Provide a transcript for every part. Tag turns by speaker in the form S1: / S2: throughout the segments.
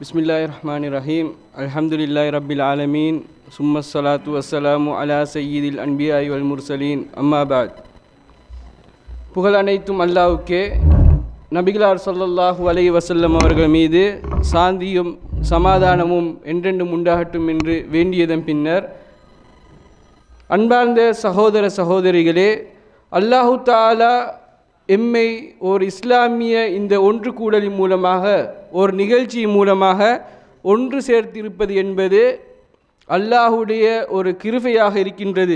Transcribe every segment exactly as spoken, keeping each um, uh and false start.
S1: பிஸ்மில்லாஹிர்ரஹ்மானிர்ரஹீம். அல்ஹம்துலில்லாஹி ரப்பில் ஆலமீன். சும்மஸ் ஸலாத்து வஸ்ஸலாமு அலா சய்யிதில் அன்பியாஇ வல் முர்சலீன். அம்மா பஅத். புகழ் அனைத்தும் அல்லாஹ்வுக்கே. நபிகளார் ஸல்லல்லாஹு அலைஹி வஸல்லம் அவர்கள் மீது சாந்தியும் சமாதானமும் என்றென்றும் உண்டாகட்டும் என்று வேண்டியதன் பின்னர், அன்பார்ந்த சகோதர சகோதரிகளே, அல்லாஹு தஆலா எம்மை ஓர் இஸ்லாமிய இந்த ஒன்று கூடலின் மூலமாக, ஒரு நிகழ்ச்சி மூலமாக ஒன்று சேர்த்திருப்பது என்பது அல்லாஹுடைய ஒரு கிருபையாக இருக்கின்றது.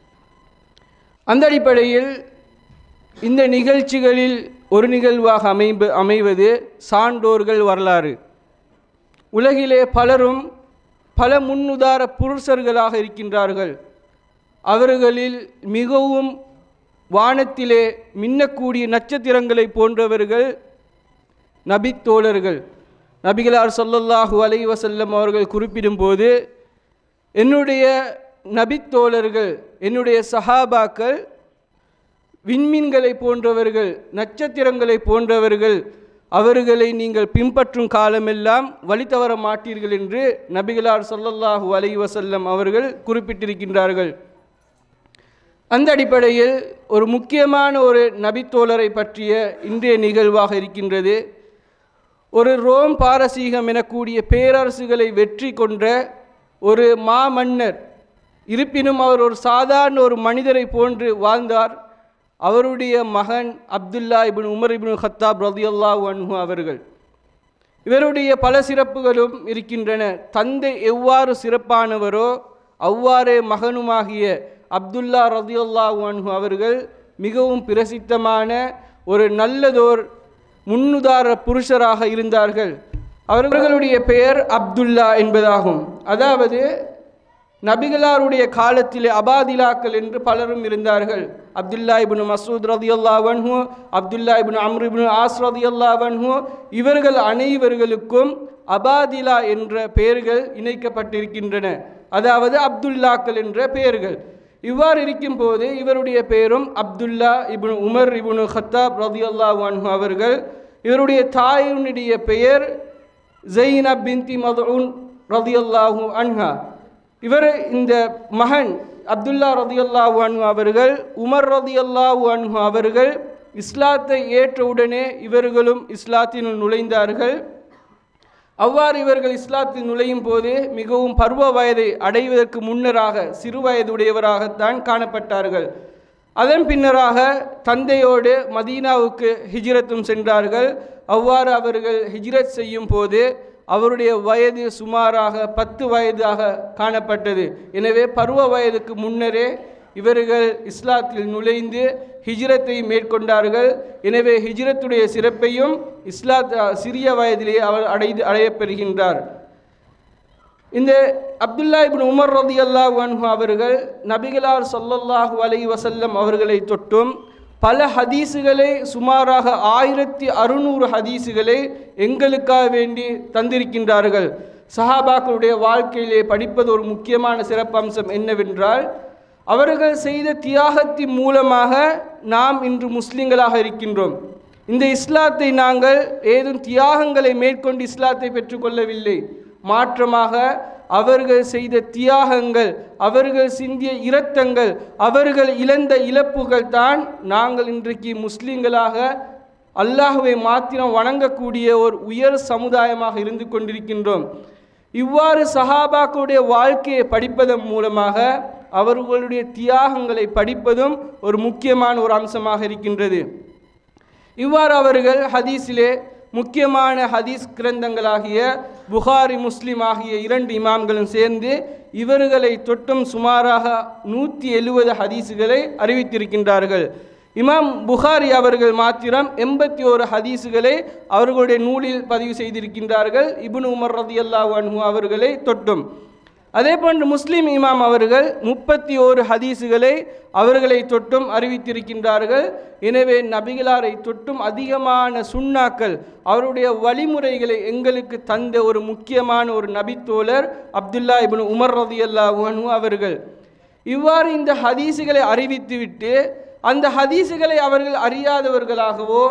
S1: அந்த அடிப்படையில் இந்த நிகழ்ச்சிகளில் ஒரு நிகழ்வாக அமைப அமைவது சான்றோர்கள் வரலாறு. உலகிலே பலரும் பல முன்னுதார புருஷர்களாக இருக்கின்றார்கள். அவர்களில் மிகவும் வானத்திலே மின்னக்கூடிய நட்சத்திரங்களை போன்றவர்கள் நபித்தோழர்கள். நபிகளார் ஸல்லல்லாஹு அலைஹி வஸல்லம் அவர்கள் குறிப்பிடும்போது, என்னுடைய நபித்தோழர்கள், என்னுடைய சஹாபாக்கள் விண்மீன்களை போன்றவர்கள், நட்சத்திரங்களை போன்றவர்கள், அவர்களை நீங்கள் பின்பற்றும் காலமெல்லாம் வழி தவற மாட்டீர்கள் என்று நபிகளார் ஸல்லல்லாஹு அலைஹி வஸல்லம் அவர்கள் குறிப்பிட்டிருக்கின்றார்கள். அந்த அடிப்படையில் ஒரு முக்கியமான ஒரு நபித்தோழரை பற்றிய இன்றைய நிகழ்வாக இருக்கின்றது. ஒரு ரோம் பாரசீகம் எனக்கூடிய பேரரசுகளை வெற்றி கொண்ட ஒரு மாமன்னர். இருப்பினும் அவர் ஒரு சாதாரண ஒரு மனிதரை போன்று வாழ்ந்தார். அவருடைய மகன் Abdullah ibn Umar ibn Khattab ரலியல்லாஹு அன்ஹு அவர்கள். இவருடைய பல சிறப்புகளும் இருக்கின்றன. தந்தை எவ்வாறு சிறப்பானவரோ அவ்வாறே மகனுமாகிய அப்துல்லா ரலியல்லாஹு அன்ஹு அவர்கள் மிகவும் பிரசித்தமான ஒரு நல்லதோர் முன்னுதார புருஷராக இருந்தார்கள். அவர்களுடைய பெயர் அப்துல்லா என்பதாகும். அதாவது நபிகளாருடைய காலத்திலே அபாதிலாக்கள் என்று பலரும் இருந்தார்கள். அப்துல்லா இப்னு மஸ்ஊத் ரலியல்லாஹு அன்ஹு, Abdullah ibn Amr ibn As ரலியல்லாஹு அன்ஹு, இவர்கள் அனைவர்களுக்கும் அபாதிலா என்ற பெயர்கள் இணைக்கப்பட்டிருக்கின்றன. அதாவது அப்துல்லாக்கள் என்ற பெயர்கள். இவ்வாறு இருக்கும் போது இவருடைய பெயரும் Abdullah ibn Umar ibn Khattab ரலியல்லாஹு அன்ஹு அவர்கள். இவருடைய தாயினுடைய பெயர் ஸைனப் பின்தி மத்ஊன் ரலியல்லாஹு அன்ஹா. இவர் இந்த மகன் அப்துல்லா ரலியல்லாஹு அன்ஹு அவர்கள், உமர் ரலியல்லாஹு அன்ஹு அவர்கள் இஸ்லாத்தை ஏற்றவுடனே இவர்களும் இஸ்லாத்தினுள் நுழைந்தார்கள். அவ்வாறு இவர்கள் இஸ்லாத்தில் நுழையும் போது மிகவும் பருவ வயதை அடைவதற்கு முன்னராக சிறு வயதுடையவராகத்தான் காணப்பட்டார்கள். அதன் பின்னராக தந்தையோடு மதீனாவுக்கு ஹிஜ்ரத்தும் சென்றார்கள். அவ்வாறு அவர்கள் ஹிஜ்ரத் செய்யும் போது அவருடைய வயது சுமாராக பத்து வயதாக காணப்பட்டது. எனவே பருவ வயதுக்கு முன்னரே இவர்கள் இஸ்லாத்தில் நுழைந்து ஹிஜ்ரத்தை மேற்கொண்டார்கள். எனவே ஹிஜ்ரத்துடைய சிறப்பையும் இஸ்லாத் சிறிய வயதிலே அவர் அடைந்து அடையப்பெறுகின்றார். இந்த அப்துல்லா இப்னு உமர் ரலியல்லாஹு அன்ஹு அவர்கள் நபிகளார் ஸல்லல்லாஹு அலைஹி வஸல்லம் அவர்களை தொட்டும் பல ஹதீஸுகளை, சுமாராக ஆயிரத்தி அறுநூறு ஹதீஸுகளை எங்களுக்காக வேண்டி தந்திருக்கின்றார்கள். சஹாபாக்களுடைய வாழ்க்கையிலே படிப்பது ஒரு முக்கியமான சிறப்பம்சம் என்னவென்றால், அவர்கள் செய்த தியாகத்தின் மூலமாக நாம் இன்று முஸ்லிம்களாக இருக்கின்றோம். இந்த இஸ்லாத்தை நாங்கள் ஏதும் தியாகங்களை மேற்கொண்டு இஸ்லாத்தை பெற்றுக்கொள்ளவில்லை. மாற்றமாக அவர்கள் செய்த தியாகங்கள், அவர்கள் சிந்திய இரத்தங்கள், அவர்கள் இழந்த இழப்புகள் தான் நாங்கள் இன்றைக்கு முஸ்லிம்களாக அல்லாஹ்வை மாத்திரம் வணங்கக்கூடிய ஒரு உயர் சமுதாயமாக இருந்து கொண்டிருக்கின்றோம். இவ்வாறு சஹாபாக்களுடைய வாழ்க்கையை படிப்பதன் மூலமாக அவர்களுடைய தியாகங்களை படிப்பதும் ஒரு முக்கியமான ஒரு அம்சமாக இருக்கின்றது. இவ்வாறு அவர்கள் ஹதீஸிலே முக்கியமான ஹதீஸ் கிரந்தங்களாகிய புகாரி, முஸ்லிம் ஆகிய இரண்டு இமாம்களும் சேர்ந்து இவர்களை தொட்டும் சுமாராக நூற்றி எழுபது ஹதீஸுகளை அறிவித்திருக்கின்றார்கள். இமாம் புகாரி அவர்கள் மாத்திரம் எண்பத்தி ஓரு ஹதீஸுகளை அவர்களுடைய நூலில் பதிவு செய்திருக்கின்றார்கள், இப்னு உமர் ரலியல்லாஹு அன்ஹு அவர்களை தொட்டும். அதே போன்று முஸ்லிம் இமாம் அவர்கள் முப்பத்தி ஓரு ஹதீஸுகளை அவர்களை தொட்டும் அறிவித்திருக்கின்றார்கள். எனவே நபிகளாரை தொட்டும் அதிகமான சுன்னாக்கள், அவருடைய வழிமுறைகளை எங்களுக்கு தந்த ஒரு முக்கியமான ஒரு நபித்தோழர் அப்துல்லா இப்னு உமர் ரலியல்லாஹு அன்ஹு அவர்கள். இவ்வாறு இந்த ஹதீஸுகளை அறிவித்துவிட்டு அந்த ஹதீஸுகளை அவர்கள் அறியாதவர்களாகவோ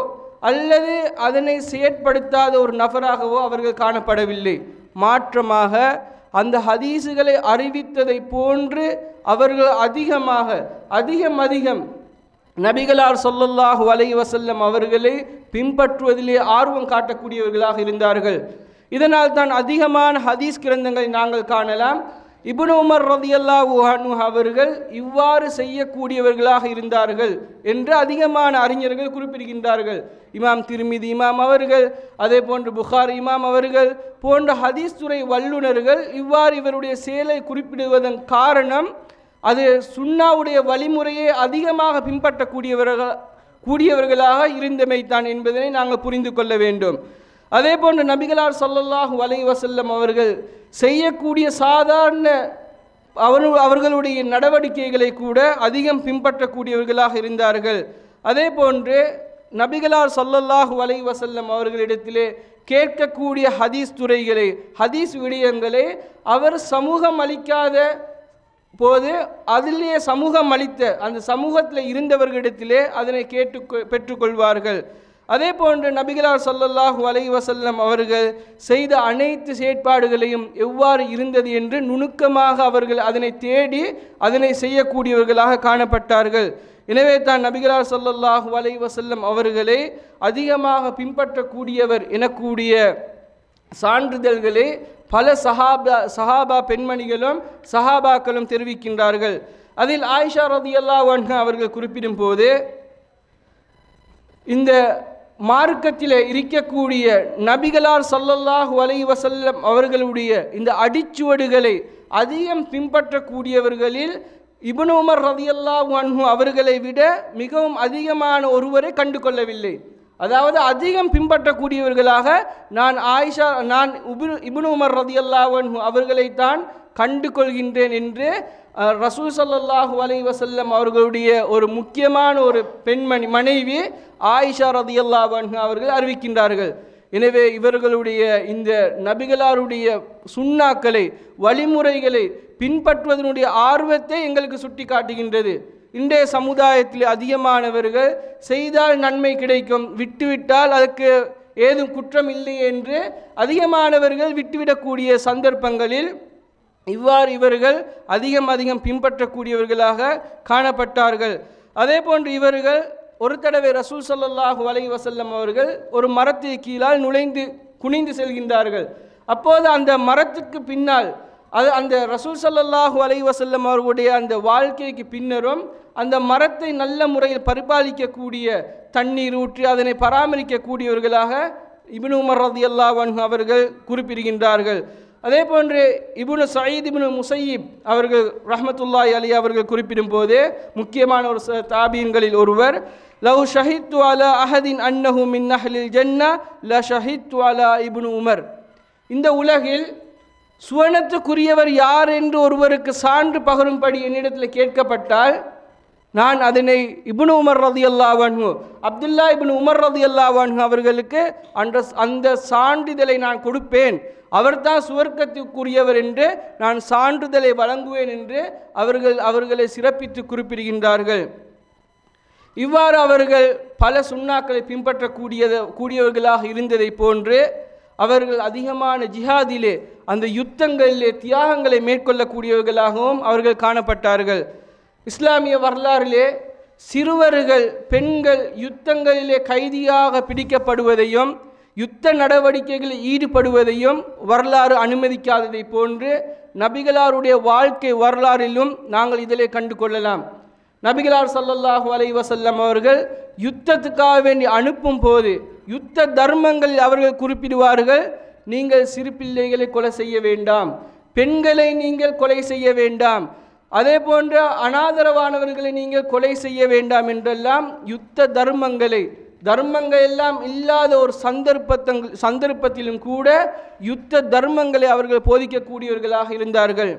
S1: அல்லது அதனை செயற்படுத்தாத ஒரு நபராகவோ அவர்கள் காணப்படவில்லை. மாற்றமாக அந்த ஹதீஸுகளை அறிவித்ததை போன்று அவர்கள் அதிகமாக அதிகம் அதிகம் நபிகளார் ஸல்லல்லாஹு அலைஹி வஸல்லம் அவர்களை பின்பற்றுவதிலே ஆர்வம் காட்டக்கூடியவர்களாக இருந்தார்கள். இதனால் தான் அதிகமான ஹதீஸ் கிரந்தங்களை நாங்கள் காணலாம். இப்னு உமர் ரலியல்லாஹு அன்ஹு அவர்கள் இவ்வாறு செய்யக்கூடியவர்களாக இருந்தார்கள் என்று அதிகமான அறிஞர்கள் குறிப்பிடுகின்றார்கள். இமாம் திர்மிதி இமாம் அவர்கள், அதே போன்று புகாரி இமாம் அவர்கள் போன்ற ஹதீஸ் துறை வல்லுநர்கள் இவ்வாறு இவருடைய செயலை குறிப்பிடுவதன் காரணம் அது சுன்னாவுடைய வழிமுறையை அதிகமாக பின்பற்றக்கூடியவர்கள் கூடியவர்களாக இருந்தமைத்தான் என்பதனை நாங்கள் புரிந்து கொள்ள வேண்டும். அதே போன்று நபிகளார் ஸல்லல்லாஹு அலைஹி வஸல்லம் அவர்கள் செய்யக்கூடிய சாதாரண அவர் அவர்களுடைய நடவடிக்கைகளை கூட அதிகம் பின்பற்றக்கூடியவர்களாக இருந்தார்கள். அதே போன்று நபிகளார் ஸல்லல்லாஹு அலைஹி வஸல்லம் அவர்களிடத்திலே கேட்கக்கூடிய ஹதீஸ் துறைகளை ஹதீஸ் விடயங்களை அவர் சமூகம் அளிக்காத போது அதிலே சமூகம் அளித்த அந்த சமூகத்தில் இருந்தவர்களிடத்திலே அதனை கேட்டு பெற்றுக்கொள்வார்கள். அதே போன்று நபிகளார் ஸல்லல்லாஹு அலைஹி வஸல்லம் அவர்கள் செய்த அனைத்து செயற்பாடுகளையும் எவ்வாறு இருந்தது என்று நுணுக்கமாக அவர்கள் அதனை தேடி அதனை செய்யக்கூடியவர்களாக காணப்பட்டார்கள். எனவே தான் நபிகளார் ஸல்லல்லாஹு அலைஹி வஸல்லம் அவர்களை அதிகமாக பின்பற்றக்கூடியவர் எனக்கூடிய சான்றிதழ்களை பல சஹாபா சஹாபா பெண்மணிகளும் சஹாபாக்களும் தெரிவிக்கின்றார்கள். அதில் ஆயிஷா ரலியல்லாஹு அன்ஹா அவர்கள் குறிப்பிடும் போது, இந்த மார்க்கத்தில் இருக்கக்கூடிய நபிகளார் ஸல்லல்லாஹு அலைஹி வஸல்லம் அவர்களுடைய இந்த அடிச்சுவடுகளை அதிகம் பின்பற்றக்கூடியவர்களில் இப்னு உமர் ரலியல்லாஹு அன்ஹு அவர்களை விட மிகவும் அதிகமான ஒருவரை கண்டு கொள்ளவில்லை. அதாவது அதிகம் பின்பற்றக்கூடியவர்களாக நான் ஆயிஷா நான் இப்னு உமர் ரலியல்லாஹு அன்ஹு அவர்களைத்தான் கண்டு கொள்கின்றேன் என்று ரசூல் ஸல்லல்லாஹு அலைஹி வஸல்லம் அவர்களுடைய ஒரு முக்கியமான ஒரு பெண்மணி மனைவி ஆயிஷா ரலியல்லாஹு அன்ஹா அவர்கள் அறிவிக்கின்றார்கள். எனவே இவர்களுடைய இந்த நபிகளாருடைய சுன்னாக்களை வழிமுறைகளை பின்பற்றுவதனுடைய ஆர்வத்தை எங்களுக்கு சுட்டி காட்டுகின்றது. இன்றைய சமுதாயத்தில் அதிகமானவர்கள் செய்தால் நன்மை கிடைக்கும், விட்டுவிட்டால் அதற்கு ஏதும் குற்றம் இல்லை என்று அதிகமானவர்கள் விட்டுவிடக்கூடிய சந்தர்ப்பங்களில் இவ்வாறு இவர்கள் அதிகம் அதிகம் பின்பற்றக்கூடியவர்களாக காணப்பட்டார்கள். அதே போன்று இவர்கள் ஒரு தடவை ரசூல் ஸல்லல்லாஹு அலைஹி வஸல்லம் அவர்கள் ஒரு மரத்தை கீழால் நுழைந்து குனிந்து செல்கின்றார்கள். அப்போது அந்த மரத்துக்கு பின்னால் அது அந்த ரசூல் ஸல்லல்லாஹு அலைஹி வஸல்லம் அவர்களுடைய அந்த வாழ்க்கைக்கு பின்னரும் அந்த மரத்தை நல்ல முறையில் பரிபாலிக்கக்கூடிய தண்ணீர் ஊற்றி அதனை பராமரிக்கக்கூடியவர்களாக இப்னு உமர் ரலியல்லாஹு அன்ஹு அவர்கள் குறிப்பிடுகின்றார்கள். அதே போன்று இப்னு சயீத் இப்னு முஸையிப் அவர்கள் ரஹ்மத்துல்லாஹி அலைஹி அவர்கள் குறிப்பிடும் போது, முக்கியமான ஒரு தாபீன்களில் ஒருவர், லவ் ஷஹித்து அலா அஹதின் அன்னஹு மின் அஹ்லில் ஜன்னா ல ஷஹித்து அலா இப்னு உமர். இந்த உலகில் சுவனத்துக்குரியவர் யார் என்று ஒருவருக்கு சான்று பகரும்படி என்னிடத்தில் கேட்கப்பட்டால் நான் அதனை இப்னு உமர் ரலியல்லாஹு அன்ஹு அப்துல்லா இப்னு உமர் ரலியல்லாஹு அன்ஹு அவர்களுக்கு அந்த அந்த சான்றிதழை நான் கொடுப்பேன், அவர்தான் சுவர்க்கத்துக்குரியவர் என்று நான் சான்றிதழை வழங்குவேன் என்று அவர்கள் அவர்களை சிறப்பித்து குறிப்பிடுகின்றார்கள். இவ்வாறு அவர்கள் பல சுன்னாக்களை பின்பற்றக்கூடிய கூடியவர்களாக இருந்ததை போன்று அவர்கள் அதிகமான ஜிஹாதிலே அந்த யுத்தங்களிலே தியாகங்களை மேற்கொள்ளக்கூடியவர்களாகவும் அவர்கள் காணப்பட்டார்கள். இஸ்லாமிய வரலாறிலே சிறுவர்கள் பெண்கள் யுத்தங்களிலே கைதியாக பிடிக்கப்படுவதையும் யுத்த நடவடிக்கைகளில் ஈடுபடுவதையும் வரலாறு அனுமதிக்காததை போன்று நபிகளாருடைய வாழ்க்கை வரலாறிலும் நாங்கள் இதிலே கண்டு கொள்ளலாம். நபிகளார் ஸல்லல்லாஹு அலைஹி வஸல்லம் அவர்கள் யுத்தத்துக்காக வேண்டி அனுப்பும் போது யுத்த தர்மங்களில் அவர்கள் குறிப்பிடுவார்கள், நீங்கள் சிறு பிள்ளைகளை கொலை செய்ய வேண்டாம், பெண்களை நீங்கள் கொலை செய்ய வேண்டாம், அதே போன்ற அனாதரவானவர்களை நீங்கள் கொலை செய்ய வேண்டாம் என்றெல்லாம் யுத்த தர்மங்களை தர்மங்கள் எல்லாம் இல்லாத ஒரு சந்தர்ப்பத்தங் சந்தர்ப்பத்திலும் கூட யுத்த தர்மங்களை அவர்கள் போதிக்கக்கூடியவர்களாக இருந்தார்கள்.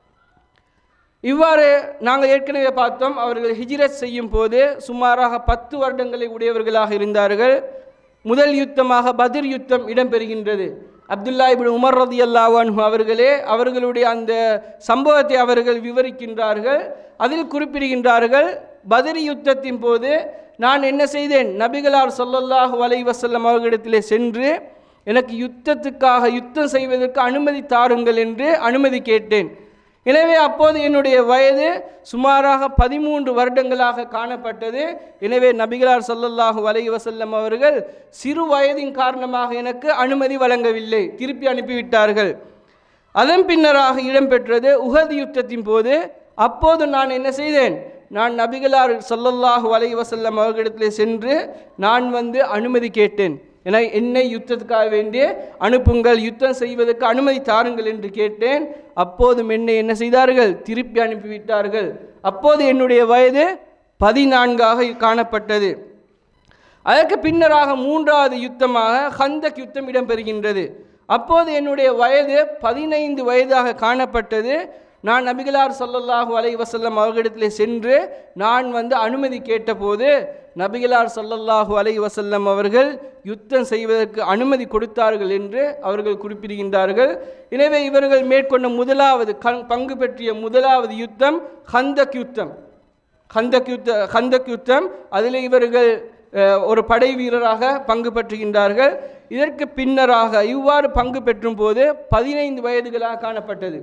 S1: இவ்வாறு நாங்கள் ஏற்கனவே பார்த்தோம், அவர்கள் ஹிஜ்ரத் செய்யும் போது சுமாராக பத்து வருடங்களை உடையவர்களாக இருந்தார்கள். முதல் யுத்தமாக பத்ர் யுத்தம் இடம்பெறுகின்றது. அப்துல்லா இப்னு உமர் ரலியல்லாஹு அன்ஹு அவர்களே அவர்களுடைய அந்த சம்பவத்தை அவர்கள் விவரிக்கின்றார்கள். அதில் குறிப்பிடுகின்றார்கள், பத்ர் யுத்தத்தின் போது நான் என்ன செய்தேன், நபிகளார் ஸல்லல்லாஹு அலைஹி வஸல்லம் அவர்களிடத்திலே சென்று எனக்கு யுத்தத்துக்காக யுத்தம் செய்வதற்கு அனுமதி தாருங்கள் என்று அனுமதி கேட்டேன். எனவே அப்போது என்னுடைய வயது சுமாராக பதிமூன்று வருடங்களாக காணப்பட்டது. எனவே நபிகளார் ஸல்லல்லாஹு அலைஹி வஸல்லம் அவர்கள் சிறு வயதின் காரணமாக எனக்கு அனுமதி வழங்கவில்லை, திருப்பி அனுப்பிவிட்டார்கள். அதன் பின்னராக இடம்பெற்றது உஹது யுத்தத்தின் போது. அப்போது நான் என்ன செய்தேன், நான் நபிகளார் ஸல்லல்லாஹு அலைஹி வஸல்லம் அவர்களிடத்தில் சென்று நான் வந்து அனுமதி கேட்டேன். என என்னை யுத்தத்துக்காக வேண்டிய அனுப்புங்கள், யுத்தம் செய்வதற்கு அனுமதி தாருங்கள் என்று கேட்டேன். அப்போதும் என்னை என்ன செய்தார்கள், திருப்பி அனுப்பிவிட்டார்கள். அப்போது என்னுடைய வயது பதினான்காக காணப்பட்டது. அதற்கு பின்னராக மூன்றாவது யுத்தமாக ஹந்தக் யுத்தம் இடம்பெறுகின்றது. அப்போது என்னுடைய வயது பதினைந்து வயதாக காணப்பட்டது. நான் நபிகளார் ஸல்லல்லாஹு அலைஹி வஸல்லம் அவர்களிடத்தில் சென்று நான் வந்து அனுமதி கேட்டபோது நபிகளார் ஸல்லல்லாஹு அலைஹி வஸல்லம் அவர்கள் யுத்தம் செய்வதற்கு அனுமதி கொடுத்தார்கள் என்று அவர்கள் குறிப்பிடுகின்றார்கள். எனவே இவர்கள் மேற்கொண்ட முதலாவது பங்கு பெற்றிய முதலாவது யுத்தம் ஹந்தக் யுத்தம். ஹந்தக் யுத்த ஹந்தக் யுத்தம் அதில் இவர்கள் ஒரு படை வீரராக பங்கு பெற்றுகின்றார்கள். இதற்கு பின்னராக இவ்வாறு பங்கு பெற்றும் போது பதினைந்து வயதுகளாக காணப்பட்டது.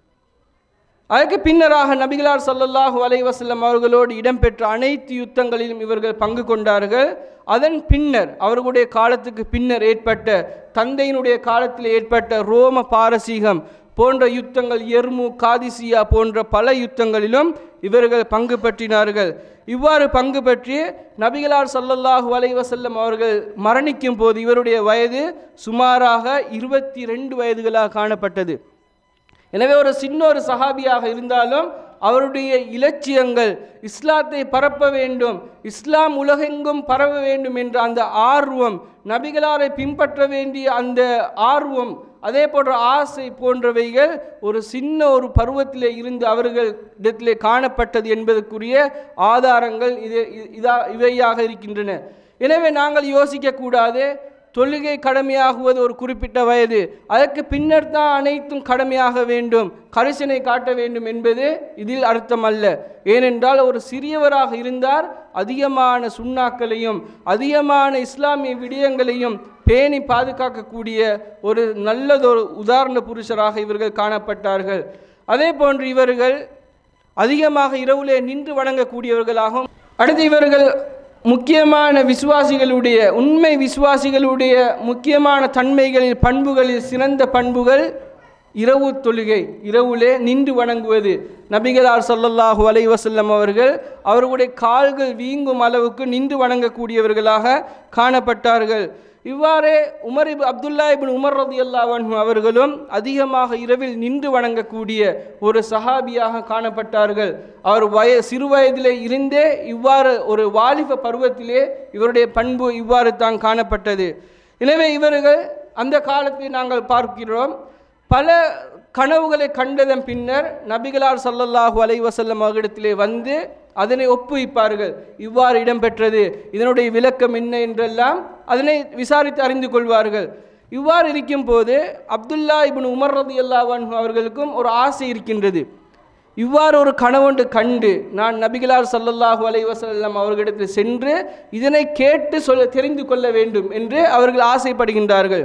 S1: அதற்கு பின்னராக நபிகளார் ஸல்லல்லாஹு அலைஹி வஸல்லம் அவர்களோடு இடம்பெற்ற அனைத்து யுத்தங்களிலும் இவர்கள் பங்கு கொண்டார்கள். அதன் பின்னர் அவர்களுடைய காலத்துக்கு பின்னர் ஏற்பட்ட தந்தையினுடைய காலத்தில் ஏற்பட்ட ரோம பாரசீகம் போன்ற யுத்தங்கள், எர்மு, காதிசியா போன்ற பல யுத்தங்களிலும் இவர்கள் பங்கு பற்றினார்கள். இவ்வாறு பங்கு பற்றி நபிகளார் ஸல்லல்லாஹு அலைஹி வஸல்லம் அவர்கள் மரணிக்கும் போது இவருடைய வயது சுமாராக இருபத்தி ரெண்டு வயதுகளாக காணப்பட்டது. எனவே ஒரு சின்ன ஒரு சஹாபியாக இருந்தாலும் அவருடைய இலட்சியங்கள் இஸ்லாத்தை பரப்ப வேண்டும், இஸ்லாம் உலகெங்கும் பரவ வேண்டும் என்ற அந்த ஆர்வம், நபிகளாரை பின்பற்ற வேண்டிய அந்த ஆர்வம், அதே போன்ற ஆசை போன்றவைகள் ஒரு சின்ன ஒரு பருவத்திலே இருந்து அவர்கள் இடத்திலே காணப்பட்டது என்பதற்குரிய ஆதாரங்கள் இது இதா இவையாக இருக்கின்றன. எனவே நாங்கள் யோசிக்கக்கூடாது, தொழுகை கடமையாகுவது ஒரு குறிப்பிட்ட வயது, அதற்கு பின்னர் தான் அனைத்தும் கடமையாக வேண்டும், கரிசனை காட்ட வேண்டும் என்பது இதில் அர்த்தம் அல்ல. ஏனென்றால் ஒரு சிறியவராக இருந்தார் அதிகமான சுன்னாக்களையும் அதிகமான இஸ்லாமிய விடயங்களையும் பேணி பாதுகாக்கக்கூடிய ஒரு நல்லதொரு உதாரண புருஷராக இவர்கள் காணப்பட்டார்கள். அதே போன்று இவர்கள் அதிகமாக இரவுலே நின்று வணங்கக்கூடியவர்களாகவும், அடுத்து இவர்கள் முக்கியமான விசுவாசிகளுடைய உண்மை விசுவாசிகளுடைய முக்கியமான தன்மைகளில் பண்புகளில் சிறந்த பண்புகள் இரவு தொழுகை, இரவுலே நின்று வணங்குவது. நபிகளார் ஸல்லல்லாஹு அலைஹி வஸல்லம் அவர்கள் அவர்களுடைய கால்கள் வீங்கும் அளவுக்கு நின்று வணங்கக்கூடியவர்களாக காணப்பட்டார்கள். இவ்வாறே Umar ibn Abdullah ibn Umar ரலியல்லாஹு அன்ஹு அவர்களும் அதிகமாக இரவில் நின்று வணங்கக்கூடிய ஒரு சஹாபியாக காணப்பட்டார்கள். அவர் வய சிறு வயதிலே இருந்தே இவ்வாறு ஒரு வாலிப பருவத்திலே இவருடைய பண்பு இவ்வாறு தான் காணப்பட்டது. எனவே இவர்கள் அந்த காலத்தில் நாங்கள் பார்க்கிறோம், பல கனவுகளை கண்டதன் பின்னர் நபிகளார் ஸல்லல்லாஹு அலைஹி வஸல்லம் அவர்களிடத்திலே வந்து அதனை ஒப்புவிப்பார்கள். இவ்வாறு இடம்பெற்றது, இதனுடைய விளக்கம் என்ன என்றெல்லாம் அதனை விசாரித்து அறிந்து கொள்வார்கள். இவ்வாறு இருக்கும் போது அப்துல்லா இப்னு உமர் ரலியல்லாஹு அன்ஹு அவர்களுக்கும் ஒரு ஆசை இருக்கின்றது. இவ்வாறு ஒரு கனவொன்று கண்டு நான் நபிகளார் ஸல்லல்லாஹு அலைஹி வஸல்லம் அவர்களிடத்தில் சென்று இதனை கேட்டு சொல்ல தெரிந்து கொள்ள வேண்டும் என்று அவர்கள் ஆசைப்படுகின்றார்கள்.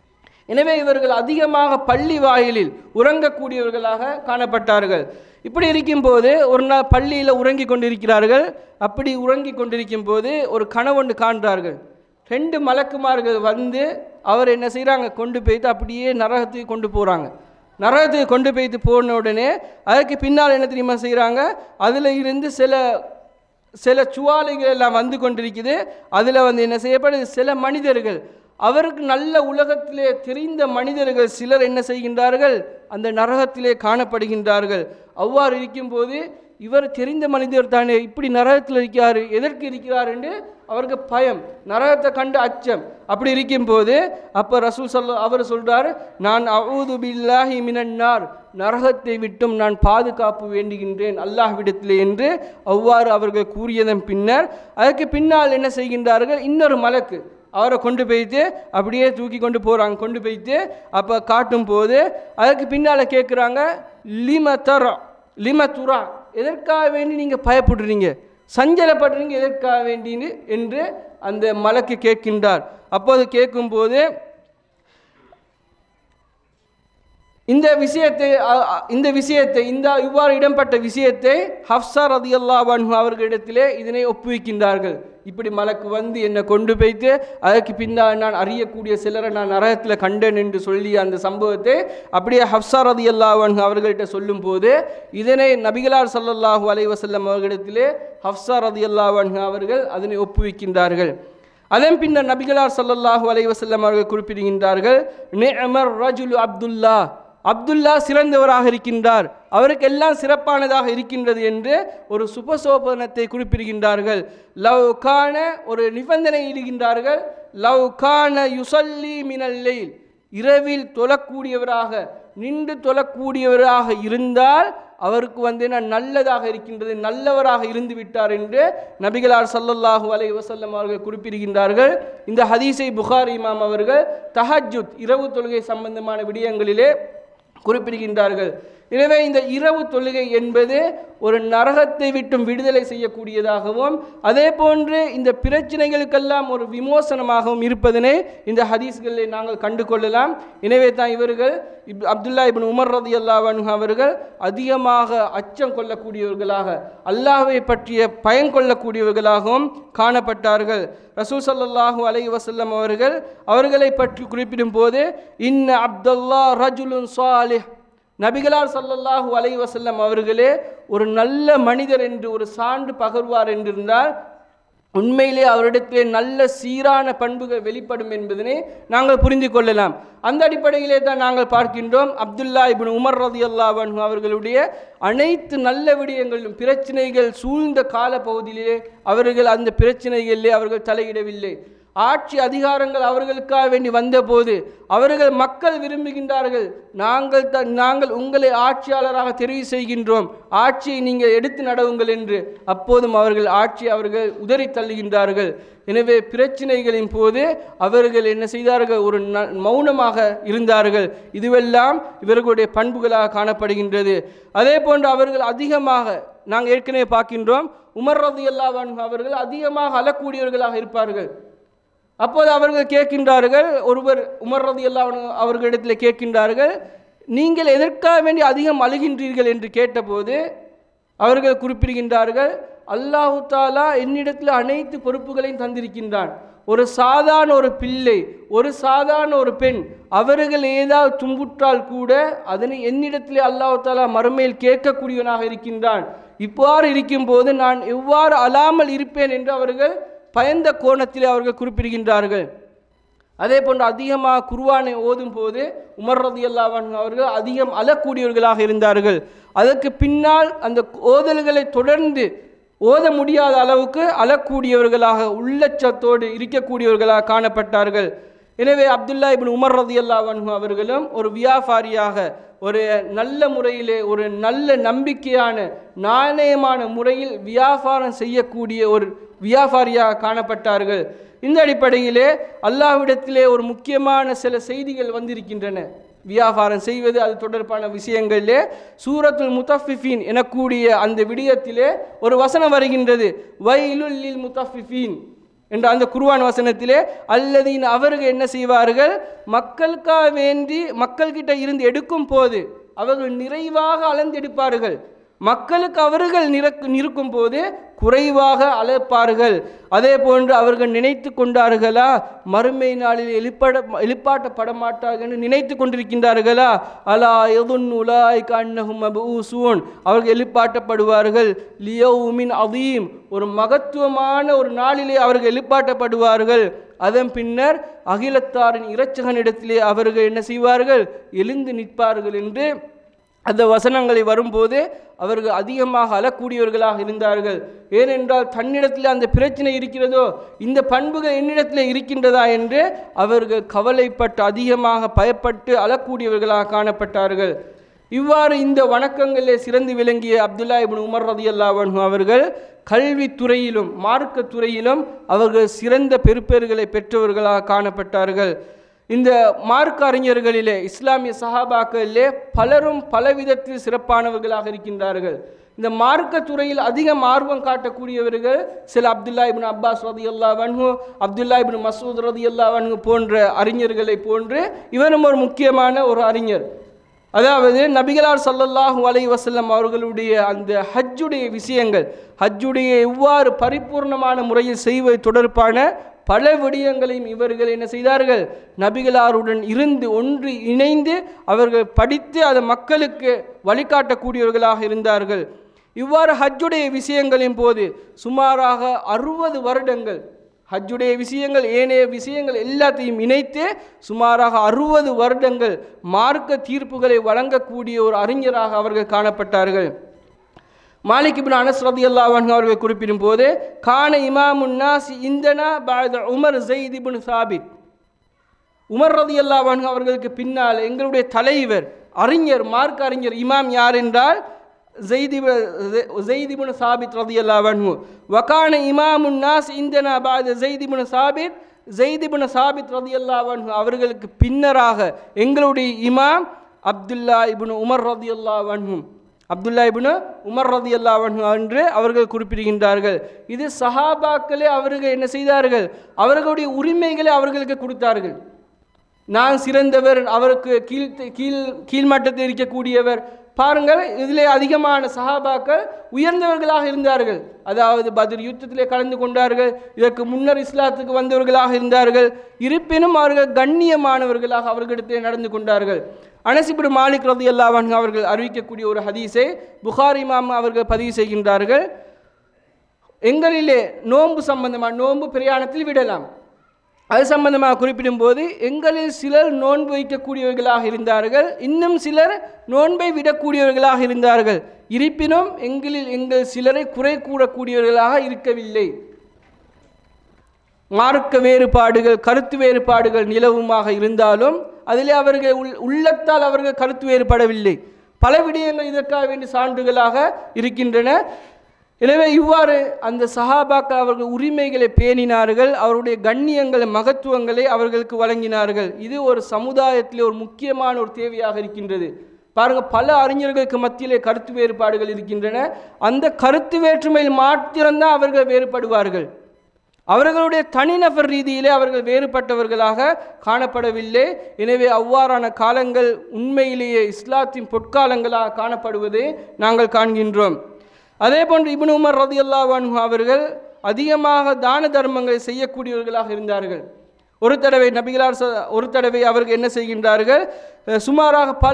S1: எனவே இவர்கள் அதிகமாக பள்ளி வாயிலில் உறங்கக்கூடியவர்களாக காணப்பட்டார்கள். இப்படி இருக்கும்போது ஒரு நாள் பள்ளியில் உறங்கி கொண்டிருக்கிறார்கள். அப்படி உறங்கி கொண்டிருக்கும் போது ஒரு கனவொன்று காண்றார்கள். ரெண்டு மலக்குமார்கள் வந்து அவர் என்ன செய்கிறாங்க, கொண்டு போய்த்து அப்படியே நரகத்துக்கு கொண்டு போகிறாங்க. நரகத்துக்கு கொண்டு போய்த்து போன உடனே அதுக்கு பின்னால் என்ன தெரியுமா செய்கிறாங்க, அதில் இருந்து சில சில சுவாலைகள் எல்லாம் வந்து கொண்டிருக்குது. அதில் வந்து என்ன செய்யப்படுது, சில மனிதர்கள், அவருக்கு நல்ல உலகத்திலே தெரிந்த மனிதர்கள் சிலர் என்ன செய்கின்றார்கள், அந்த நரகத்திலே காணப்படுகின்றார்கள். அவ்வாறு இருக்கும்போது இவர் தெரிந்த மனிதர் தானே, இப்படி நரகத்தில் இருக்கிறார், எதற்கு இருக்கிறார் என்று அவருக்கு பயம், நரகத்தை கண்டு அச்சம். அப்படி இருக்கும்போது அப்போ ரசூல் சொல்ல அவர் சொல்கிறார், நான் அஊது பில்லாஹி மினன்னார், நரகத்தை விட்டும் நான் பாதுகாப்பு வேண்டுகின்றேன் அல்லாஹ்விடத்திலே என்று அவ்வாறு அவர்கள் கூறியதன் பின்னர் அதற்கு பின்னால் என்ன செய்கின்றார்கள், இன்னொரு மலக்கு அவரை கொண்டு போய்த்து அப்படியே தூக்கி கொண்டு போகிறாங்க. கொண்டு போய்த்து அப்போ காட்டும் போது அதுக்கு பின்னால் கேட்குறாங்க, லிம தரா லிம துரா, எதற்காக வேண்டி நீங்கள் பயப்படுறீங்க, சஞ்சலப்படுறீங்க எதற்காக வேண்டின்னு என்று அந்த மலக்கு கேட்கின்றார். அப்போது கேட்கும்போது இந்த விஷயத்தை இந்த விஷயத்தை இந்த இவ்வாறு இடம்பெற்ற விஷயத்தை ஹப்ஸா ரலியல்லாஹு அன்ஹா அவர்களிடத்திலே இதனை ஒப்புவிக்கின்றார்கள். இப்படி மலக்கு வந்து என்னை கொண்டு போய்த்து அதற்கு பின்னால் நான் அறியக்கூடிய சிலரை நான் நரகத்தில் கண்டேன் என்று சொல்லி அந்த சம்பவத்தை அப்படியே ஹப்ஸா ரலியல்லாஹு அன்ஹா அவர்கள்ட்ட சொல்லும் போது இதனை நபிகளார் ஸல்லல்லாஹு அலைஹி வஸல்லம் அவர்களிடத்திலே ஹப்ஸா ரலியல்லாஹு அன்ஹா அவர்கள் அதனை ஒப்புவிக்கின்றார்கள். அதன் பின்னர் நபிகளார் ஸல்லல்லாஹு அலைஹி வஸல்லம் அவர்கள் குறிப்பிடுகின்றார்கள், நிஅமர் ரஜுலு அப்துல்லா, அப்துல்லா சிறந்தவராக இருக்கின்றார், அவருக்கு எல்லாம் சிறப்பானதாக இருக்கின்றது என்று ஒரு சுபசோபனத்தை குறிப்பிடுகின்றார்கள். லவ் கான ஒரு நிபந்தனை இடுகின்றார்கள், லவ் கான யுசல்லி மினல் லைல், இரவில் தொழக்கூடியவராக நின்று தொழக்கூடியவராக இருந்தால் அவருக்கு வந்து நான் நல்லதாக இருக்கின்றது, நல்லவராக இருந்து விட்டார் என்று நபிகளார் ஸல்லல்லாஹு அலைஹி வஸல்லம் அவர்கள் குறிப்பிடுகின்றார்கள். இந்த ஹதீஸை புகாரி இமாம் அவர்கள் தஹஜ்ஜுத் இரவு தொழுகை சம்பந்தமான விடயங்களிலே குறிப்பிடுகின்றார்கள். எனவே இந்த இரவு தொழுகை என்பது ஒரு நரகத்தை விட்டும் விடுதலை செய்யக்கூடியதாகவும் அதே போன்று இந்த பிரச்சனைகளுக்கெல்லாம் ஒரு விமோசனமாகவும் இருப்பதனை இந்த ஹதீஸ்களில் நாங்கள் கண்டு கொள்ளலாம். எனவே தான் இவர்கள் அப்துல்லா இப்னு உமர் ரலியல்லாஹு அன்ஹு அவர்கள் அதிகமாக அச்சம் கொள்ளக்கூடியவர்களாக அல்லாஹ்வை பற்றிய பயன் கொள்ளக்கூடியவர்களாகவும் காணப்பட்டார்கள். ரசூல் ஸல்லல்லாஹு அலைஹி வஸல்லம் அவர்கள் அவர்களை பற்றி குறிப்பிடும் போது இன்ன அப்துல்லா ரஜுலுன் சாலிஹ், நபிகளார் ஸல்லல்லாஹு அலைஹி வஸல்லம் அவர்களே ஒரு நல்ல மனிதர் என்று ஒரு சான்று பகர்வார் என்றிருந்தால் உண்மையிலே அவரிடத்திலே நல்ல சீரான பண்புகள் வெளிப்படும் என்பதனை நாங்கள் புரிந்து கொள்ளலாம். அந்த அடிப்படையிலே தான் நாங்கள் பார்க்கின்றோம் அப்துல்லா இப்னு உமர் ரலியல்லாஹு அன்ஹு அவர்களுடைய அனைத்து நல்ல விடயங்களிலும் பிரச்சனைகள் சூழ்ந்த கால பகுதியிலே அவர்கள் அந்த பிரச்சனைகளிலே அவர்கள் தலையிடவில்லை. ஆட்சி அதிகாரங்கள் அவர்களுக்காக வேண்டி வந்தபோது அவர்கள் மக்கள் விரும்புகின்றார்கள், நாங்கள் த நாங்கள் உங்களை ஆட்சியாளராக தெரிவு செய்கின்றோம், ஆட்சியை நீங்கள் எடுத்து நடவுங்கள் என்று. அப்போதும் அவர்கள் ஆட்சி அவர்கள் உதறி தள்ளுகின்றார்கள். எனவே பிரச்சனைகளின் போது அவர்கள் என்ன செய்தார்கள், ஒரு மௌனமாக இருந்தார்கள். இதுவெல்லாம் இவர்களுடைய பண்புகளாக காணப்படுகின்றது. அதே போன்று அவர்கள் அதிகமாக நாங்கள் ஏற்கனவே பார்க்கின்றோம் உமர் ரலியல்லாஹு அன்ஹு அவர்கள் அதிகமாக அழக்கூடியவர்களாக இருப்பார்கள். அப்போது அவர்கள் கேட்கின்றார்கள், ஒருவர் உமர் ரலியல்லாஹு அன்ஹு அவர்களிடத்தில் கேட்கின்றார்கள், நீங்கள் எதற்காக வேண்டி அதிகம் அழுகின்றீர்கள் என்று கேட்டபோது அவர்கள் குறிப்பிடுகின்றார்கள், அல்லாஹு தாலா என்னிடத்தில் அனைத்து பொறுப்புகளையும் தந்திருக்கின்றான். ஒரு சாதாரண ஒரு பிள்ளை, ஒரு சாதாரண ஒரு பெண் அவர்கள் ஏதாவது துன்புற்றால் கூட அதனை என்னிடத்திலே அல்லாஹு தாலா மறுமையில் கேட்கக்கூடியவனாக இருக்கின்றான். இவ்வாறு இருக்கும் போது நான் எவ்வாறு அழாமல் இருப்பேன் என்று அவர்கள் பயந்த கோணத்தில் அவர்கள் குறிப்பிடுகின்றார்கள். அதே போன்று அதிகமாக குர்ஆனை ஓதும் போது உமர் ரலியல்லாஹு அன்ஹு அவர்கள் அதிகம் அழக்கூடியவர்களாக இருந்தார்கள். அதற்கு பின்னால் அந்த ஓதல்களை தொடர்ந்து ஓத முடியாத அளவுக்கு அழக்கூடியவர்களாக உள்ளச்சத்தோடு இருக்கக்கூடியவர்களாக காணப்பட்டார்கள். எனவே அப்துல்லா இப்னு உமர் ரலியல்லாஹு அன்ஹு அவர்களும் ஒரு வியாபாரியாக ஒரு நல்ல முறையிலே ஒரு நல்ல நம்பிக்கையான நாணயமான முறையில் வியாபாரம் செய்யக்கூடிய ஒரு வியாபாரியாக காணப்பட்டார்கள். இந்த அடிப்படையிலே அல்லாஹ்விடத்திலே ஒரு முக்கியமான சில செய்திகள் வந்திருக்கின்றன. வியாபாரம் செய்வது அது தொடர்பான விஷயங்களிலே சூரத்துல் முத்தஃபிஃபீன் எனக்கூடிய அந்த விடயத்திலே ஒரு வசனம் வருகின்றது, வைலுல் லில் முத்தஃபிஃபீன் என்ற அந்த குர்ஆன் வசனத்திலே அல்லதீன் அவர்கள் என்ன செய்வார்கள், மக்களுக்காக வேண்டி மக்கள்கிட்ட இருந்து எடுக்கும் போது அவர்கள் நிறைவாக அளந்தெடுப்பார்கள், மக்களுக்கு அவர்கள் நிற்கும் போது குறைவாக அழைப்பார்கள். அதே போன்று அவர்கள் நினைத்து கொண்டார்களா மறுமை நாளில் எழுப்பட எழுப்பாட்டப்பட மாட்டார்கள் என்று நினைத்து கொண்டிருக்கின்றார்களா? அலா யதுன்னு உலாயிக அன்னஹும் மபூஸூன், அவர்கள் எழுப்பாட்டப்படுவார்கள். லியௌமின் அதீம், ஒரு மகத்துவமான ஒரு நாளிலே அவர்கள் எழுப்பாட்டப்படுவார்கள். அதன் பின்னர் அகிலத்தாரின் இரட்சகனிடத்திலே அவர்கள் என்ன செய்வார்கள், எழுந்து நிற்பார்கள் என்று அந்த வசனங்களை வரும்போது அவர்கள் அதிகமாக அழக்கூடியவர்களாக இருந்தார்கள். ஏனென்றால் தன்னிடத்தில் அந்த பிரச்சனை இருக்கிறதோ, இந்த பண்புகள் என்னிடத்தில் இருக்கின்றதா என்று அவர்கள் கவலைப்பட்டு அதிகமாக பயப்பட்டு அழக்கூடியவர்களாக காணப்பட்டார்கள். இவ்வாறு இந்த வணக்கங்களிலே சிறந்து விளங்கிய அப்துல்லா இப்னு உமர் ரலியல்லாஹு அன்ஹு அவர்கள் கல்வித்துறையிலும் மார்க்க துறையிலும் அவர்கள் சிறந்த பெறுபேறுகளை பெற்றவர்களாக காணப்பட்டார்கள். இந்த மார்க்க அறிஞர்களிலே இஸ்லாமிய சஹாபாக்களிலே பலரும் பலவிதத்தில் சிறப்பானவர்களாக இருக்கின்றார்கள். இந்த மார்க்க துறையில் அதிகம் ஆர்வம் காட்டக்கூடியவர்கள் சில அப்துல்லா இப்னு அப்பாஸ் ரலியல்லாஹு அன்ஹு, அப்துல்லா இப்னு மஸ்ஊத் ரலியல்லாஹு அன்ஹு போன்ற அறிஞர்களை போன்று இவரும் ஒரு முக்கியமான ஒரு அறிஞர். அதாவது நபிகளார் ஸல்லல்லாஹு அலைஹி வஸல்லம் அவர்களுடைய அந்த ஹஜ்ஜுடைய விஷயங்கள், ஹஜ்ஜுடைய எவ்வாறு பரிபூர்ணமான முறையில் செய்வது தொடர்பான பல விடயங்களையும் இவர்கள் என்ன செய்தார்கள், நபிகளாருடன் இருந்து ஒன்று இணைந்து அவர்கள் படித்து அதை மக்களுக்கு வழிகாட்டக்கூடியவர்களாக இருந்தார்கள். இவ்வாறு ஹஜ்ஜுடைய விஷயங்களின் போது சுமாராக அறுபது வருடங்கள் ஹஜ்ஜுடைய விஷயங்கள் ஏனைய விஷயங்கள் எல்லாத்தையும் இணைத்து சுமாராக அறுபது வருடங்கள் மார்க்க தீர்ப்புகளை வழங்கக்கூடிய ஒரு அறிஞராக அவர்கள் காணப்பட்டார்கள். மாலிக் இப்னு அனஸ் ரலியல்லாஹு அன்ஹு அவர்கள் குறிப்பிடும் போது கான இமாமுன் நாஸ் இந்தனா பஅத உமர் ஸைத் இப்னு சாபித், உமர் ரலியல்லாஹு அன்ஹு அவர்களுக்கு பின்னால் எங்களுடைய தலைவர் அறிஞர் மார்க்க அறிஞர் இமாம் யார் என்றால் ஸைத் ஸைத் இப்னு சாபித் ரலியல்லாஹு அன்ஹு. வகான இமாமுன் நாஸ் இந்தனா பஅத ஸைத் இப்னு சாபித், ஸைத் இப்னு சாபித் ரலியல்லாஹு அன்ஹு அவர்களுக்கு பின்னராக எங்களுடைய இமாம் அப்துல்லா இப்னு உமர் ரலியல்லாஹு அன்ஹு, அப்துல்லா இப்னு உமர் ரலியல்லாஹு அன்ஹு என்று அவர்கள் குறிப்பிடுகின்றார்கள். இது சஹாபாக்களே அவர்கள் என்ன செய்தார்கள், அவர்களுடைய உரிமைகளை அவர்களுக்கு கொடுத்தார்கள். நான் சிறந்தவர், அவருக்கு கீழ் கீழ் கீழ்மட்டத்தில் இருக்கக்கூடியவர். பாருங்கள், இதிலே அதிகமான சஹாபாக்கள் உயர்ந்தவர்களாக இருந்தார்கள். அதாவது பத்ர் யுத்தத்திலே கலந்து கொண்டார்கள், இதற்கு முன்னர் இஸ்லாத்துக்கு வந்தவர்களாக இருந்தார்கள். இருப்பினும் அவர்கள் கண்ணியமானவர்களாக அவர்களிடத்தில் நடந்து கொண்டார்கள். அனஸ் இப்னு மாலிக் ரலியல்லாஹு அன்ஹு அவர்கள் அறிவிக்கக்கூடிய ஒரு ஹதீஸை புகாரி இமாம் அவர்கள் பதிவு செய்கின்றார்கள். எங்களிலே நோன்பு சம்பந்தமாக, நோன்பு பிரயாணத்தில் விடலாம், அது சம்பந்தமாக குறிப்பிடும் போது எங்களில் சிலர் நோன்பு வைக்கக்கூடியவர்களாக இருந்தார்கள், இன்னும் சிலர் நோன்பை விடக்கூடியவர்களாக இருந்தார்கள். இருப்பினும் எங்களில் எங்கள் சிலரை குறை கூறக்கூடியவர்களாக இருக்கவில்லை. மார்க்க வேறுபாடுகள், கருத்து வேறுபாடுகள் நிலவுமாக இருந்தாலும் அதிலே அவர்கள் உள் உள்ளத்தால் அவர்கள் கருத்து வேறுபடவில்லை. பல விடயங்கள் இதற்காக வேண்டிய சான்றுகளாக இருக்கின்றன. எனவே இவ்வாறு அந்த சஹாபாக்கள் அவர்கள் உரிமைகளை பேணினார்கள், அவருடைய கண்ணியங்களை மகத்துவங்களை அவர்களுக்கு வழங்கினார்கள். இது ஒரு சமுதாயத்திலே ஒரு முக்கியமான ஒரு தேவையாக இருக்கின்றது. பாருங்கள், பல அறிஞர்களுக்கு மத்தியிலே கருத்து வேறுபாடுகள் இருக்கின்றன. அந்த கருத்து வேற்றுமையில் மாத்திரம்தான் அவர்கள் வேறுபடுவார்கள். அவர்களுடைய தனிநபர் ரீதியிலே அவர்கள் வேறுபட்டவர்களாக காணப்படவில்லை. எனவே அவ்வாறான காலங்கள் உண்மையிலேயே இஸ்லாத்தின் பொற்காலங்களாக காணப்படுவதை நாங்கள் காண்கின்றோம். அதே போன்று இப்னு உமர் ரலியல்லாஹு அன்ஹு அவர்கள் அதிகமாக தான தர்மங்களை செய்யக்கூடியவர்களாக இருந்தார்கள். ஒரு தடவை நபிகளார் ஒரு தடவை அவர்கள் என்ன செய்கின்றார்கள், சுமாராக பல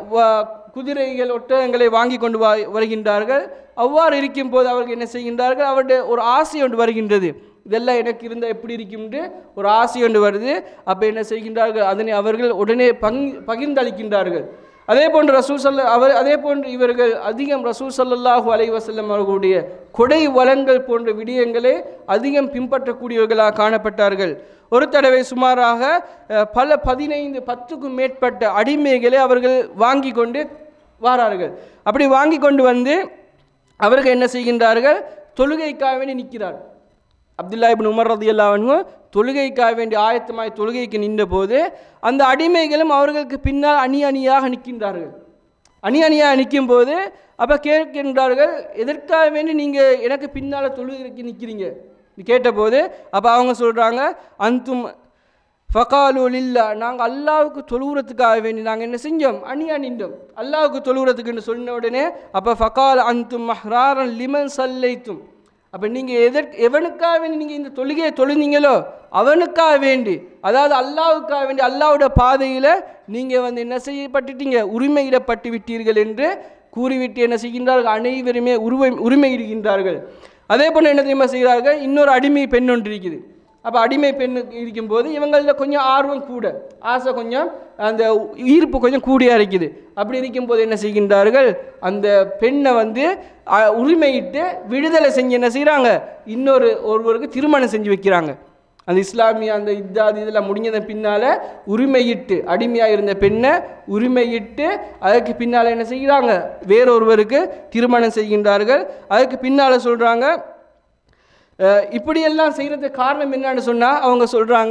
S1: குதிரைகள் ஒட்டகங்களை வாங்கி கொண்டு வருகின்றார்கள். அவ்வாறு இருக்கும் போது அவர்கள் என்ன செய்கின்றார்கள், அவருடைய ஒரு ஆசை ஒன்று வருகின்றது, இதெல்லாம் எனக்கு இருந்தால் எப்படி இருக்கும்னு ஒரு ஆசை ஒன்று வருது. அப்போ என்ன செய்கின்றார்கள், அதனை அவர்கள் உடனே பங் பகிர்ந்தளிக்கின்றார்கள். அதே போன்று ரசூல் சல்ல அவர் அதே போன்று இவர்கள் அதிகம் ரசூல் ஸல்லல்லாஹு அலைஹி வஸல்லம் அவர்களுடைய கொடை வளங்கள் போன்ற விடயங்களை அதிகம் பின்பற்றக்கூடியவர்களாக காணப்பட்டார்கள். ஒரு தடவை சுமாராக பல பதினைந்து பத்துக்கும் மேற்பட்ட அடிமைகளை அவர்கள் வாங்கி கொண்டு வாரார்கள். அப்படி வாங்கி கொண்டு வந்து அவர்கள் என்ன செய்கின்றார்கள், தொழுகைக்காக வேண்டி நிற்கிறார். அப்துல்லா இப்னு உமர் ரலியல்லாஹு அன்ஹு தொழுகைக்காக வேண்டி ஆயத்தமாய் தொழுகைக்கு நின்ற போது அந்த அடிமைகளும் அவர்களுக்கு பின்னால் அணி அணியாக நிற்கின்றார்கள். அணி அணியாக நிற்கும் போது அப்போ கேட்கின்றார்கள், எதற்காக வேண்டி நீங்கள் எனக்கு பின்னால் தொழுகைக்கு நிற்கிறீங்க கேட்டபோது அப்போ அவங்க சொல்கிறாங்க, அந்தும் ஃபகாலு லில்லா, நாங்கள் அல்லாவுக்கு தொழுகிறதுக்காக வேண்டி நாங்கள் என்ன செஞ்சோம், அணி அணிந்தோம் அல்லாவுக்கு தொழுகிறதுக்குன்னு சொன்ன உடனே அப்போ ஃபகால் அந்தும் மஹ்ராரன் லிமன் சல்லைத்தும், அப்போ நீங்கள் எதற்கு எவனுக்காக வேண்டி நீங்கள் இந்த தொழுகையை தொழுந்தீங்களோ அவனுக்காக வேண்டி, அதாவது அல்லாவுக்காக வேண்டி அல்லாவோட பாதையில் நீங்கள் வந்து என்ன செய்யப்பட்டுட்டீங்க, உரிமையிடப்பட்டு விட்டீர்கள் என்று கூறிவிட்டு என்ன செய்கின்றார்கள், அனைவருமே உரிமை உரிமையிடுகின்றார்கள். அதே போல் என்ன தெரியுமா செய்கிறார்கள், இன்னொரு அடிமை பெண் ஒன்று இருக்குது. அப்போ அடிமை பெண் இருக்கும்போது இவங்களில் கொஞ்சம் ஆர்வம் கூட, ஆசை கொஞ்சம், அந்த ஈர்ப்பு கொஞ்சம் கூடியாக இருக்குது. அப்படி இருக்கும்போது என்ன செய்கின்றார்கள், அந்த பெண்ணை வந்து உரிமையிட்டு விடுதலை செஞ்சு என்ன செய்கிறாங்க, இன்னொரு ஒருவருக்கு திருமணம் செஞ்சு வைக்கிறாங்க. அந்த இஸ்லாமிய அந்த இத்தாது இதெல்லாம் முடிஞ்சதன் பின்னால் உரிமையிட்டு, அடிமையாக இருந்த பெண்ணை உரிமையிட்டு அதுக்கு பின்னால் என்ன செய்கிறாங்க, வேறொருவருக்கு திருமணம் செய்கின்றார்கள். அதுக்கு பின்னால் சொல்கிறாங்க, இப்படியெல்லாம் செய்கிறதுக்கு காரணம் என்னன்னு சொன்னால் அவங்க சொல்கிறாங்க,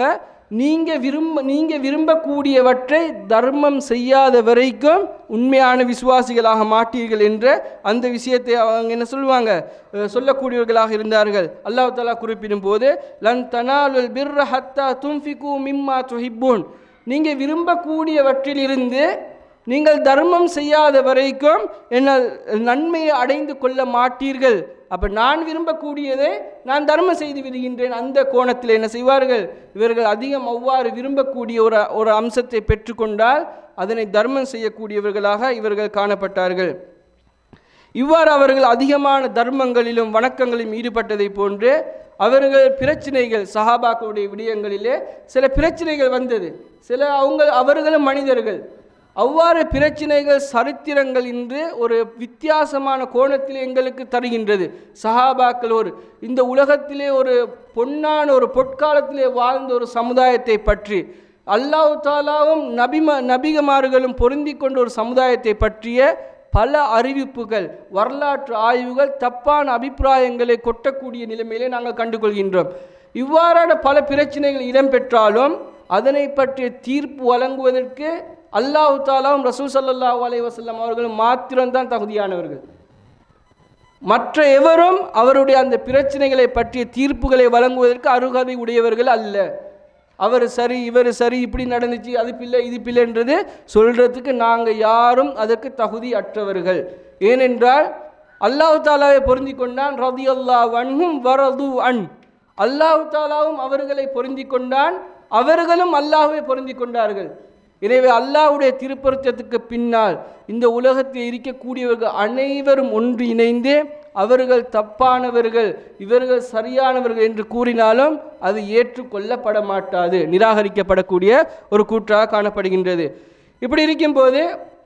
S1: நீங்கள் விரும்ப நீங்கள் விரும்பக்கூடியவற்றை தர்மம் செய்யாத வரைக்கும் உண்மையான விசுவாசிகளாக மாட்டீர்கள் என்ற அந்த விஷயத்தை அவங்க என்ன சொல்லுவாங்க, சொல்லக்கூடியவர்களாக இருந்தார்கள். அல்லாஹ் தஆலா குறிப்பிடும் போது லன் தனாலுல் பிர்ர ஹத்தா துன்ஃபிகு மிம்மா துஹிப்பூன், நீங்கள் விரும்பக்கூடியவற்றிலிருந்து நீங்கள் தர்மம் செய்யாத வரைக்கும் என்ன நன்மையை அடைந்து கொள்ள மாட்டீர்கள். அப்போ நான் விரும்பக்கூடியதை நான் தர்மம் செய்து விடுகின்றேன். அந்த கோணத்தில் என்ன செய்வார்கள், இவர்கள் அதிகம் அவ்வாறு விரும்பக்கூடிய ஒரு ஒரு அம்சத்தை பெற்றுக்கொண்டால் அதனை தர்மம் செய்யக்கூடியவர்களாக இவர்கள் காணப்பட்டார்கள். இவ்வாறு அவர்கள் அதிகமான தர்மங்களிலும் வணக்கங்களிலும் ஈடுபட்டதை போன்று அவர்கள் பிரச்சனைகள், சஹாபாக்களுடைய விடயங்களிலே சில பிரச்சனைகள் வந்தது. சில அவங்க அவர்களும் மனிதர்கள், அவ்வாறு பிரச்சனைகள் சரித்திரங்கள் இன்று ஒரு வித்தியாசமான கோணத்தில் எங்களுக்கு தருகின்றது. சஹாபாக்கள் ஒரு இந்த உலகத்திலே ஒரு பொன்னான ஒரு பொற்காலத்திலே வாழ்ந்த ஒரு சமுதாயத்தை பற்றி, அல்லாஹ் தாலாவும் நபிம நபிகமார்களும் பொருந்தி கொண்ட ஒரு சமுதாயத்தை பற்றிய பல அறிவிப்புகள், வரலாற்று ஆய்வுகள், தப்பான அபிப்பிராயங்களை கொட்டக்கூடிய நிலைமையிலே நாங்கள் கண்டுகொள்கின்றோம். இவ்வாறான பல பிரச்சனைகள் இடம்பெற்றாலும் அதனை பற்றிய தீர்ப்பு வழங்குவதற்கு அல்லாஹ் தாலாவும் ரசூல் ஸல்லல்லாஹு அலைஹி வஸல்லம் அவர்களும் மாத்திரம்தான் தகுதியானவர்கள். மற்ற எவரும் அவருடைய அந்த பிரச்சனைகளை பற்றிய தீர்ப்புகளை வழங்குவதற்கு அருகதை உடையவர்கள் அல்ல. அவர் சரி, இவர் சரி, இப்படி நடந்துச்சு, அது பிள்ளை இது பிள்ளைன்றது சொல்கிறதுக்கு நாங்கள் யாரும் அதற்கு தகுதி அற்றவர்கள். ஏனென்றால் அல்லாஹ் தாலாவை பொருந்தி கொண்டான், ரதியல்லாஹு அன்ஹும் வரது அன், அல்லாஹ் தாலாவும் அவர்களை பொருந்தி கொண்டான், அவர்களும் அல்லாஹ்வை பொருந்தி கொண்டார்கள். எனவே அல்லாஹ்வுடைய திருப்பொருத்தத்துக்கு பின்னால் இந்த உலகத்தில் இருக்கக்கூடியவர்கள் அனைவரும் ஒன்று இணைந்து அவர்கள் தப்பானவர்கள், இவர்கள் சரியானவர்கள் என்று கூறினாலும் அது ஏற்றுக்கொள்ளப்பட மாட்டாது, நிராகரிக்கப்படக்கூடிய ஒரு கூற்றாக காணப்படுகின்றது. இப்படி இருக்கும்போது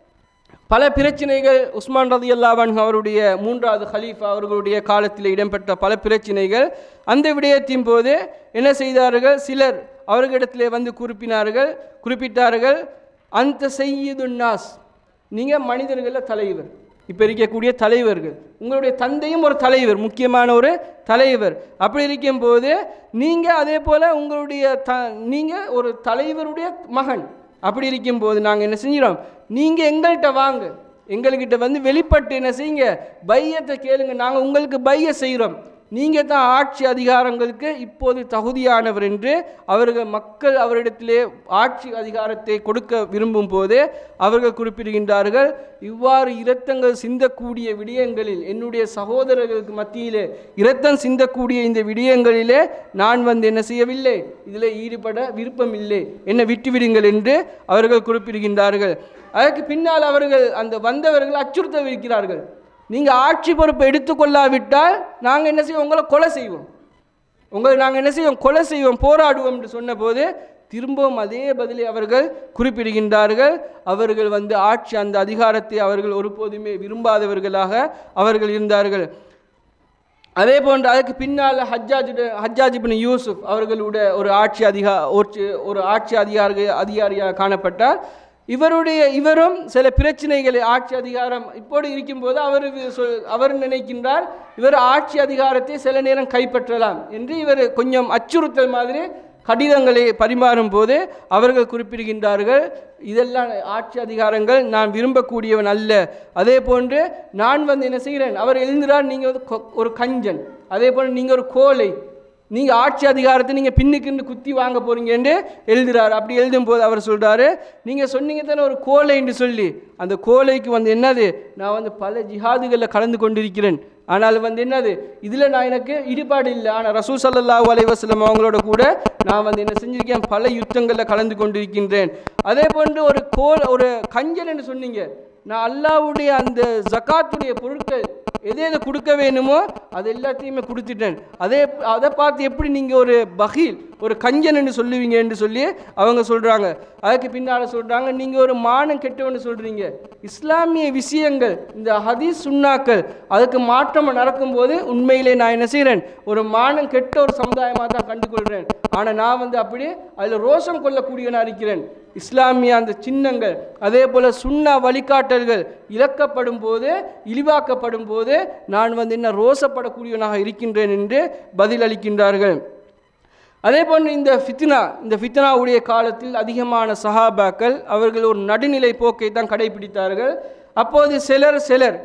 S1: பல பிரச்சனைகள் உஸ்மான் ரலியல்லாஹு அன்ஹு அவருடைய மூன்றாவது ஹலீஃபா அவர்களுடைய காலத்தில் இடம்பெற்ற பல பிரச்சனைகள், அந்த விடயத்தின் போது என்ன செய்தார்கள், சிலர் அவர்களிடத்திலே வந்து குறிப்பினார்கள் குறிப்பிட்டார்கள் அந்த சையிதுன் நாஸ், நீங்கள் மனிதர்களில் தலைவர், இப்போ இருக்கக்கூடிய தலைவர்கள், உங்களுடைய தந்தையும் ஒரு தலைவர், முக்கியமான ஒரு தலைவர். அப்படி இருக்கும்போது நீங்கள் அதே போல் உங்களுடைய த நீங்கள் ஒரு தலைவருடைய மகன். அப்படி இருக்கும்போது நாங்கள் என்ன செஞ்சிடோம், நீங்கள் எங்கள்கிட்ட வாங்க, எங்கள்கிட்ட வந்து வெளிப்பட்டு என்ன செய்யுங்க, பையத்தை கேளுங்க, நாங்கள் உங்களுக்கு பைய செய்கிறோம், நீங்கள் தான் ஆட்சி அதிகாரங்களுக்கு இப்போது தகுதியானவர் என்று அவர்கள் மக்கள் அவரிடத்திலே ஆட்சி அதிகாரத்தை கொடுக்க விரும்பும் போது அவர்கள் குறிப்பிடுகின்றார்கள், இவ்வாறு இரத்தங்கள் சிந்தக்கூடிய விடயங்களில், என்னுடைய சகோதரர்களுக்கு மத்தியிலே இரத்தம் சிந்தக்கூடிய இந்த விடயங்களிலே நான் வந்து என்ன செய்யவில்லை, இதில் ஈடுபட விருப்பம் இல்லை, என்னை விட்டுவிடுங்கள் என்று அவர்கள் குறிப்பிடுகின்றார்கள். அதற்கு பின்னால் அவர்கள் அந்த வந்தவர்கள் அச்சுறுத்த வைக்கிறார்கள், நீங்கள் ஆட்சி பொறுப்பை எடுத்துக்கொள்ளாவிட்டால் நாங்கள் என்ன செய்வோம், உங்களை கொலை செய்வோம், உங்களை நாங்கள் என்ன செய்வோம், கொலை செய்வோம், போராடுவோம் என்று சொன்னபோது திரும்பவும் அதே பதிலை அவர்கள் குறிப்பிடுகின்றார்கள். அவர்கள் வந்து ஆட்சி அந்த அதிகாரத்தை அவர்கள் ஒருபோதுமே விரும்பாதவர்களாக அவர்கள் இருந்தார்கள். அதே போன்று அதற்கு பின்னால் ஹஜ்ஜாஜ் ஹஜ்ஜாஜ் இப்னு யூசுப் அவர்களுடைய ஒரு ஆட்சி அதிகா ஒரு ஆட்சி அதிகாரி அதிகாரியாக காணப்பட்டார். இவருடைய இவரும் சில பிரச்சனைகளை, ஆட்சி அதிகாரம் இப்போது இருக்கும்போது அவர் அவர் நினைக்கின்றார் இவர் ஆட்சி அதிகாரத்தை சில நேரம் கைப்பற்றலாம் என்று இவர் கொஞ்சம் அச்சுறுத்தல் மாதிரி கடிதங்களை பரிமாறும் போது அவர்கள் குறிப்பிடுகின்றார்கள், இதெல்லாம் ஆட்சி அதிகாரங்கள் நான் விரும்பக்கூடியவன் அல்ல. அதே போன்று நான் வந்து என்ன செய்கிறேன், அவர் எழுந்துறார், நீங்கள் ஒரு கஞ்சன், அதே போல் நீங்கள் ஒரு கோலை, நீங்கள் ஆட்சி அதிகாரத்தை நீங்கள் பின்னுக்குன்னு குத்தி வாங்க போகிறீங்க என்று எழுதுகிறார். அப்படி எழுதும் போது அவர் சொல்கிறாரு, நீங்கள் சொன்னீங்க தானே ஒரு கோலை என்று சொல்லி, அந்த கோலைக்கு வந்து என்னது, நான் வந்து பல ஜிஹாதுகளில் கலந்து கொண்டிருக்கிறேன், ஆனால் வந்து என்னது இதில் நான் எனக்கு ஈடுபாடு இல்லை, ஆனால் ரசூல் ஸல்லல்லாஹு அலைஹி வஸல்லம் அவங்களோட கூட நான் வந்து என்ன செஞ்சிருக்கேன், பல யுத்தங்களில் கலந்து கொண்டிருக்கின்றேன். அதே போன்று ஒரு கோல் ஒரு கஞ்சன் என்று சொன்னீங்க, நான் அல்லாஹ்வுடைய அந்த ஜகாத்துடைய பொருட்கள் எது எது கொடுக்க வேணுமோ அது எல்லாத்தையுமே கொடுத்துட்டேன், அதே அதை பார்த்து எப்படி நீங்கள் ஒரு பகீல் ஒரு கஞ்சன் என்று சொல்லுவீங்க என்று சொல்லி அவங்க சொல்கிறாங்க. அதுக்கு பின்னால் சொல்கிறாங்க, நீங்கள் ஒரு மானம் கெட்டவன்னு சொல்கிறீங்க, இஸ்லாமிய விஷயங்கள் இந்த ஹதீஸ் சுன்னாக்கள் அதுக்கு மாற்றம் நடக்கும்போது உண்மையிலே நான் என்ன செய்கிறேன், ஒரு மானம் கெட்ட ஒரு சமுதாயமாக தான் கண்டுகொள்கிறேன், ஆனால் நான் வந்து அப்படி அதில் ரோஷம் கொள்ளக்கூடியவனாக இருக்கிறேன். இஸ்லாமிய அந்த சின்னங்கள் அதே போல் சுன்னா வழிகாட்டல்கள் இழக்கப்படும் போது, இழிவாக்கப்படும் போது நான் வந்து என்ன ரோசப்படக்கூடியவனாக இருக்கின்றேன் என்று பதிலளிக்கின்றார்கள். அதே போன்று இந்த ஃபித்னா இந்த ஃபித்னாவுடைய காலத்தில் அதிகமான சஹாபாக்கள் அவர்கள் ஒரு நடுநிலை போக்கை தான் கடைபிடித்தார்கள். அப்போது சிலர் சிலர்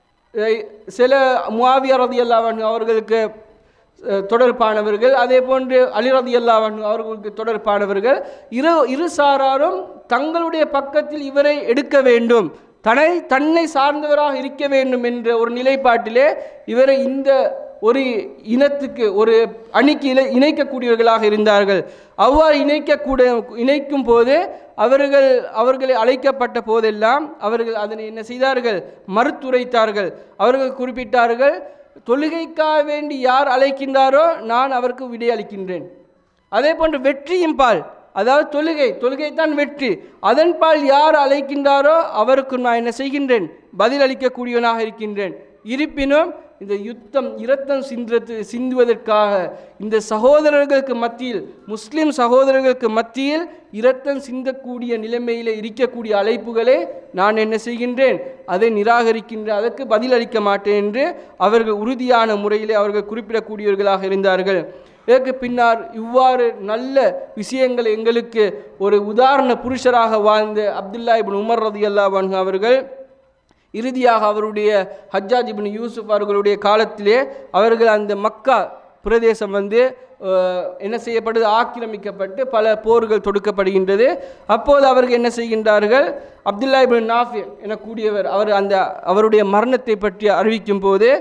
S1: சில முஆவியா ரலியல்லாஹு அன்ஹு அவர்களுக்கு தொடர்பானவர்கள், அதே போன்று அலி ரலியல்லாஹு அன்ஹு அவர்களுக்கு தொடர்பானவர்கள், இரு இரு சாராரும் தங்களுடைய பக்கத்தில் இவரை எடுக்க வேண்டும், தன்னை தன்னை சார்ந்தவராக இருக்க வேண்டும் என்ற ஒரு நிலைப்பாட்டிலே இவரை இந்த ஒரு இனத்துக்கு ஒரு அணிக்கு இணை இணைக்கக்கூடியவர்களாக இருந்தார்கள். அவ்வாறு இணைக்கக்கூட இணைக்கும் போது அவர்கள் அவர்களை அழைக்கப்பட்ட போதெல்லாம் அவர்கள் அதனை என்ன செய்தார்கள், மறுத்துரைத்தார்கள். அவர்கள் குறிப்பிட்டார்கள், தொழுகைக்காக வேண்டி யார் அழைக்கின்றாரோ நான் அவருக்கு விடை அளிக்கின்றேன். அதே போன்று வெற்றியும் பால், அதாவது தொழுகை தொழுகை தான் வெற்றி, அதன் பால் யார் அழைக்கின்றாரோ அவருக்கு நான் என்ன செய்கின்றேன், பதில் அளிக்கக்கூடியவனாக இருக்கின்றேன். இருப்பினும் இந்த யுத்தம் இரத்தம் சிந்துறது சிந்துவதற்காக இந்த சகோதரர்களுக்கு மத்தியில், முஸ்லிம் சகோதரர்களுக்கு மத்தியில் இரத்தம் சிந்தக்கூடிய நிலைமையில் இருக்கக்கூடிய அழைப்புகளை நான் என்ன செய்கின்றேன், அதை நிராகரிக்கின்ற, அதற்கு பதில் அளிக்க மாட்டேன் என்று அவர்கள் உறுதியான முறையிலே அவர்கள் குறிப்பிடக்கூடியவர்களாக இருந்தார்கள். இதற்கு பின்னர் இவ்வாறு நல்ல விஷயங்கள் எங்களுக்கு ஒரு உதாரண புருஷராக வாழ்ந்த அப்துல்லா இப்னு உமர் ரலியல்லாஹு அன்ஹு அவர்கள் இறுதியாக அவருடைய ஹஜ்ஜாஜ் இப்னு யூசுப் அவர்களுடைய காலத்திலே அவர்கள் அந்த மக்கா பிரதேசம் வந்து என்ன செய்யப்படுது, ஆக்கிரமிக்கப்பட்டு பல போர்கள் தொடுக்கப்படுகின்றது. அப்போது அவர்கள் என்ன செய்கின்றார்கள், அப்துல்லா இப்னு நாஃபி எனக்கூடியவர் அவர் அந்த அவருடைய மரணத்தை பற்றி அறிவிக்கும் போது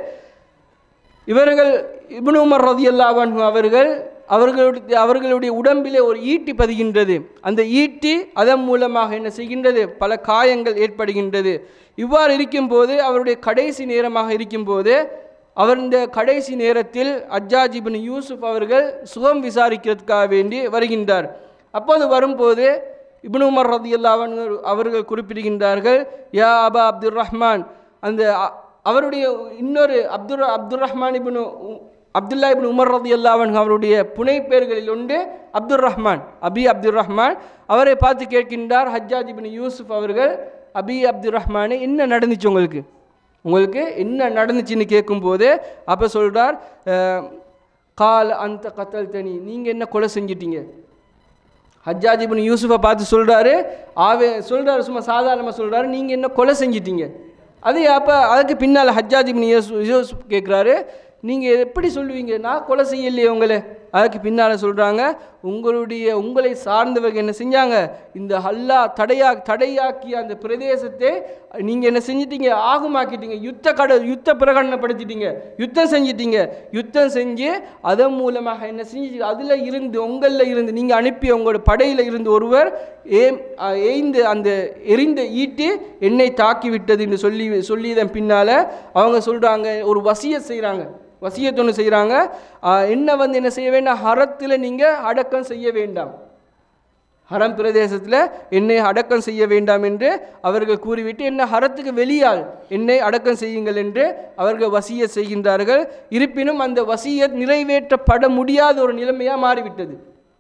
S1: இவர்கள் இப்னு உமர் ரலியல்லாஹு அன்ஹு அவர்கள் அவர்களுடைய அவர்களுடைய உடம்பிலே ஒரு ஈட்டி பதிகின்றது. அந்த ஈட்டி அதன் மூலமாக என்ன செய்கின்றது, பல காயங்கள் ஏற்படுகின்றது. இவ்வாறு இருக்கும்போது அவருடைய கடைசி நேரமாக இருக்கும்போது அவர் இந்த கடைசி நேரத்தில் ஹஜ்ஜாஜ் இப்னு யூசுப் அவர்கள் சுகம் விசாரிக்கிறதுக்காக வேண்டி வருகின்றார். அப்போது வரும்போது இப்னு உமர் ரலியல்லாஹு அன்ஹு அவர்கள் குறிப்பிடுகின்றார்கள், யா அபா அப்துர் ரஹ்மான், அந்த அவருடைய இன்னொரு Abdur Abdur Rahman ibn Abdullah ibn Umar ரலியல்லாஹு அன்ஹு அவருடைய புனை பெயர்களில் ஒன்று அப்துர் ரஹ்மான், அபி அப்துர் ரஹ்மான். அவரை பார்த்து கேட்கின்றார் ஹஜ்ஜாஜ் இப்னு யூசுப் அவர்கள், அபி அப்துர் ரஹ்மானே என்ன நடந்துச்சு உங்களுக்கு உங்களுக்கு என்ன நடந்துச்சுன்னு கேட்கும்போது அப்போ சொல்கிறார், கால் அந்த கத்தல் தனி, நீங்கள் என்ன கொலை செஞ்சிட்டீங்க. ஹஜ்ஜாஜ் இப்னு யூசுஃபை பார்த்து சொல்கிறாரு, ஆவே சொல்கிறாரு, சும்மா சாதாரணமாக சொல்கிறாரு, நீங்கள் என்ன கொலை செஞ்சிட்டீங்க. அது அப்போ அதுக்கு பின்னால் ஹஜ்ஜாஜ் இப்னு யூசுஃப் கேட்குறாரு, நீங்கள் எப்படி சொல்லுவீங்க, நான் கொலை செய்யலையே உங்களை. அதுக்கு பின்னால் சொல்கிறாங்க, உங்களுடைய உங்களை சார்ந்தவர்கள் என்ன செஞ்சாங்க, இந்த அல்லாஹ் தடையா தடையாக்கி அந்த பிரதேசத்தை நீங்கள் என்ன செஞ்சிட்டீங்க, ஆகுமாக்கிட்டீங்க, யுத்த கட யுத்த பிரகடனப்படுத்திட்டீங்க, யுத்தம் செஞ்சிட்டீங்க. யுத்தம் செஞ்சு அதன் மூலமாக என்ன செஞ்சு அதில் இருந்து உங்களில் இருந்து நீங்கள் அனுப்பி உங்களோட படையில் இருந்து ஒருவர் ஏ ஏய்ந்து அந்த எரிந்த ஈட்டி என்னை தாக்கி விட்டது என்று சொல்லி சொல்லியதன் பின்னால் அவங்க சொல்கிறாங்க, ஒரு வசிய செய்கிறாங்க, வசியத்தொன்று செய்கிறாங்க, என்ன வந்து என்ன செய்ய வேண்டாம், ஹரத்தில் நீங்கள் அடக்கம் செய்ய வேண்டாம், ஹரம் பிரதேசத்தில் என்னை அடக்கம் செய்ய வேண்டாம் என்று அவர்கள் கூறிவிட்டு என்ன ஹரத்துக்கு வெளியால் என்னை அடக்கம் செய்யுங்கள் என்று அவர்கள் வசியத் செய்கின்றார்கள். இருப்பினும் அந்த வசியத் நிறைவேற்றப்பட முடியாத ஒரு நிலைமையாக மாறிவிட்டது.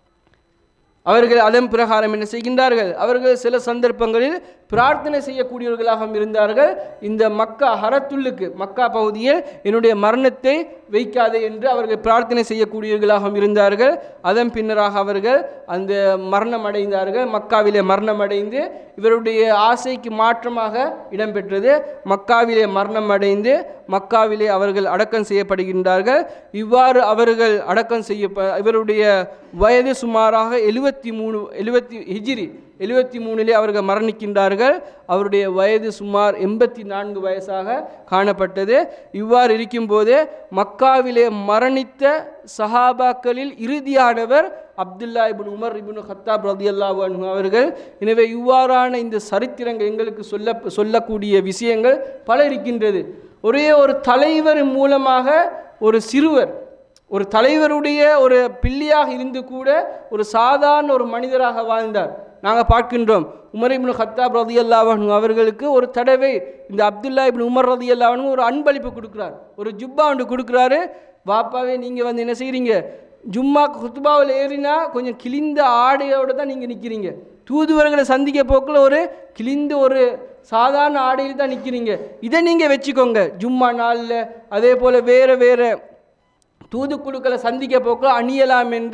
S1: அவர்கள் அதன் பிரகாரம் என்ன செய்கின்றார்கள், அவர்கள் சில சந்தர்ப்பங்களில் பிரார்த்தனை செய்யக்கூடியவர்களாக இருந்தார்கள். இந்த மக்கா ஹரத்துல்லுக்கு மக்கா பகுதியில் என்னுடைய மரணத்தை வைக்காதே என்று அவர்கள் பிரார்த்தனை செய்யக்கூடியவர்களாக இருந்தார்கள். அதன் பின்னராக அவர்கள் அந்த மரணம் அடைந்தார்கள். மக்காவிலே மரணம் அடைந்து இவருடைய ஆசைக்கு மாற்றமாக இடம்பெற்றது. மக்காவிலே மரணம் அடைந்து மக்காவிலே அவர்கள் அடக்கம் செய்யப்படுகின்றார்கள். இவ்வாறு அவர்கள் அடக்கம் செய்ய இவருடைய வயது சுமாராக எழுபத்தி மூணு எழுபத்தி ஹிஜ்ரி எழுபத்தி மூணிலே அவர்கள் மரணிக்கின்றார்கள். அவருடைய வயது சுமார் எண்பத்தி நான்கு வயசாக காணப்பட்டது. இவ்வாறு இருக்கும்போது மக்காவிலே மரணித்த சஹாபாக்களில் இறுதியானவர் Abdullah ibn Umar ibn Khattab ரலியல்லாஹு அன்ஹு அவர்கள். எனவே இவ்வாறான இந்த சரித்திரங்கள் எங்களுக்கு சொல்ல சொல்லக்கூடிய விஷயங்கள் பல இருக்கின்றது. ஒரே ஒரு தலைவர் மூலமாக ஒரு சிறுவர் ஒரு தலைவருடைய ஒரு பிள்ளையாக இருந்து கூட ஒரு சாதாரண ஒரு மனிதராக வாழ்ந்தார். நாங்கள் பார்க்கின்றோம், உமர் இப்னு கத்தாப் ரலியல்லாஹு அன்ஹு அவர்களுக்கு ஒரு தடவை இந்த அப்துல்லா இப்னு உமர் ரலியல்லாஹு அன்ஹு ஒரு அன்பளிப்பு கொடுக்குறார், ஒரு ஜுப்பா ஒன்று கொடுக்குறாரு. வாப்பாவே நீங்கள் வந்து என்ன செய்கிறீங்க, ஜும்மா குத்துபாவில் ஏறினா கொஞ்சம் கிழிந்த ஆடையோடு தான் நீங்கள் நிற்கிறீங்க, தூதுவர்களை சந்திக்க போக்கில் ஒரு கிழிந்த ஒரு சாதாரண ஆடையில் தான் நிற்கிறீங்க, இதை நீங்கள் வச்சுக்கோங்க ஜும்மா நாளில். அதே போல் வேறு வேறு தூதுக்குழுக்களை சந்திக்க போக்க அணியலாம் என்று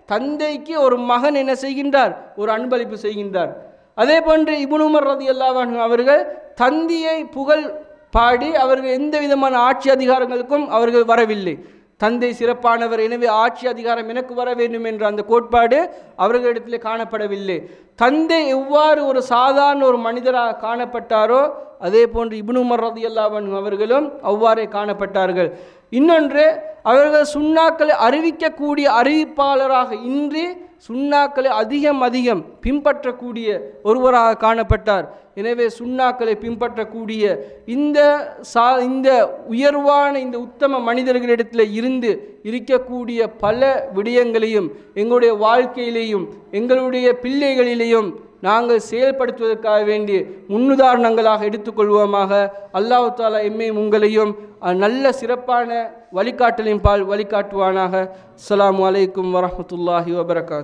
S1: தந்தைக்கு ஒரு மகன் என்ன செய்கின்றார், ஒரு அன்பளிப்பு செய்கின்றார். அதே போன்று இப்னு உமர் ரலியல்லாஹு அன்ஹு அவர்கள் தந்தையை புகழ் பாடி அவர்கள் எந்த விதமான ஆட்சி அதிகாரங்களுக்கும் அவர்கள் வரவில்லை. தந்தை சிறப்பானவர், எனவே ஆட்சி அதிகாரம் எனக்கு வர வேண்டும் என்ற அந்த கோட்பாடு அவர்களிடத்தில் காணப்படவில்லை. தந்தை எவ்வாறு ஒரு சாதாரண ஒரு மனிதராக காணப்பட்டாரோ அதே போன்று இப்னு உமர் ரலியல்லாஹு அன்ஹு அவர்களும் அவ்வாறே காணப்பட்டார்கள். இன்னொன்று, அவர்கள் சுன்னாக்களை அறிவிக்கக்கூடிய அறிவிப்பாளராக இன்றி சுன்னாக்களை அதிகம் அதிகம் பின்பற்றக்கூடிய ஒருவராக காணப்பட்டார். எனவே சுன்னாக்களை பின்பற்றக்கூடிய இந்த சா இந்த உயர்வான இந்த உத்தம மனிதர்களிடத்தில் இருந்து இருக்கக்கூடிய பல விடயங்களையும் எங்களுடைய வாழ்க்கையிலேயும் எங்களுடைய பிள்ளைகளிலேயும் நாங்கள் செயல்படுத்துவதற்காக வேண்டிய முன்னுதாரணங்களாக எடுத்துக்கொள்வோமாக. அல்லாஹ் தஆலா எம்மையும் உங்களையும் நல்ல சிறப்பான வழிகாட்டலின் பால் வழிகாட்டுவானாக. அஸ்ஸலாமு அலைக்கும் வரஹ்மத்துல்லாஹி வபரகாத்துஹு.